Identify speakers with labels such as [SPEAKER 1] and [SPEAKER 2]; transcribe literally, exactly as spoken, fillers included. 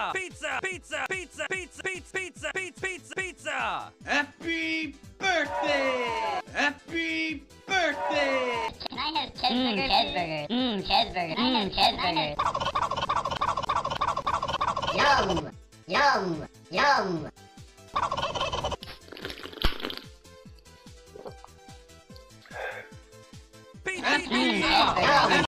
[SPEAKER 1] pizza, pizza, pizza, pizza, pizza, pizza, pizza, pizza, pizza, pizza.
[SPEAKER 2] Happy birthday! Happy birthday!
[SPEAKER 3] Can I have cheeseburger? Mmm, cheeseburger. Mmm, cheeseburger. Can I have cheeseburger? Yum! Yum! Yum!
[SPEAKER 1] Pizza,
[SPEAKER 2] Happy
[SPEAKER 1] pizza.